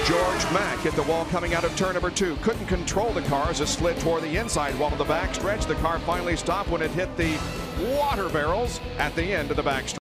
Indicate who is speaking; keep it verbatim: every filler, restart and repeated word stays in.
Speaker 1: George Mack hit the wall coming out of turn number two. Couldn't control the car as it slid toward the inside wall of the backstretch. The car finally stopped when it hit the water barrels at the end of the backstretch.